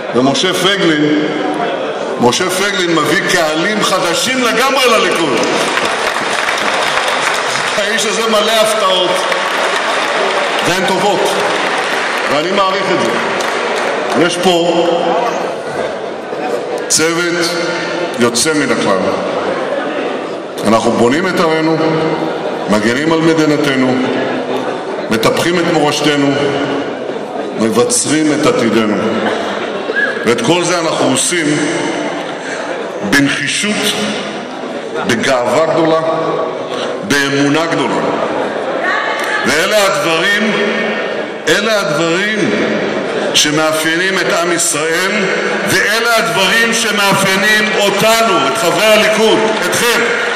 ומשה פייגלין מביא קהלים חדשים לגמרי לליכוד. האיש הזה מלא הפתעות, והן טובות, ואני מעריך את זה. יש פה צוות יוצא מן הכלל. אנחנו בונים את עמנו, מגנים על מדינתנו, מטפחים את מורשתנו, מבצרים את עתידנו. ואת כל זה אנחנו עושים בנחישות, בגאווה גדולה, באמונה גדולה. ואלה הדברים שמאפיינים את עם ישראל, ואלה הדברים שמאפיינים אותנו, את חברי הליכוד, אתכם.